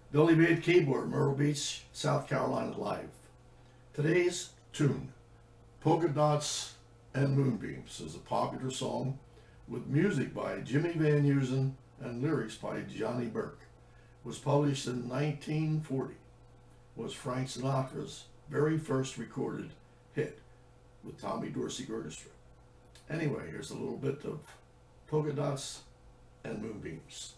Billy Beat keyboard, Myrtle Beach, South Carolina live. Today's tune, Polka Dots and Moonbeams, is a popular song with music by Jimmy Van Heusen and lyrics by Johnny Burke. Was published in 1940. Was Frank Sinatra's very first recorded hit with Tommy Dorsey Orchestra. Anyway, here's a little bit of Polka Dots and Moonbeams.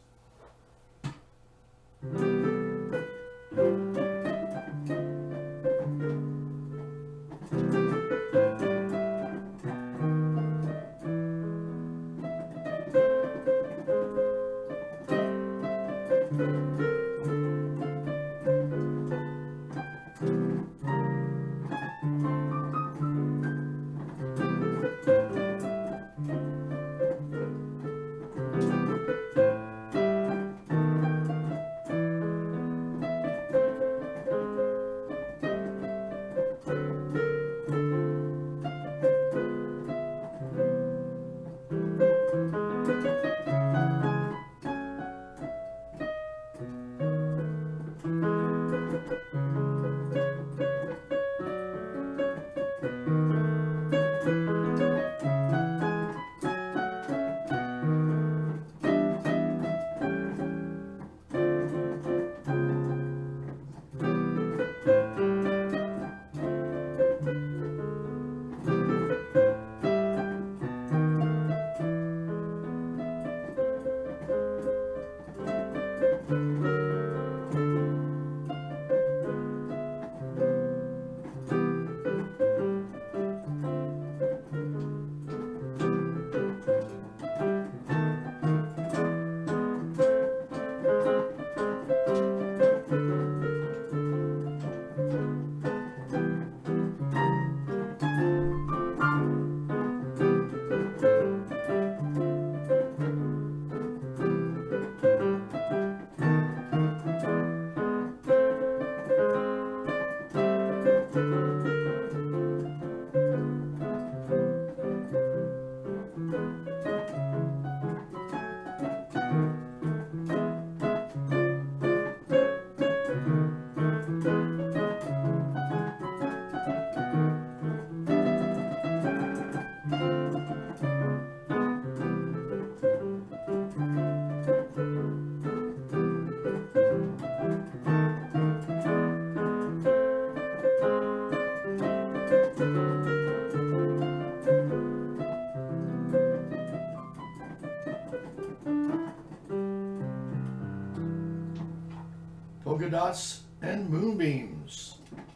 Polka Dots and Moonbeams.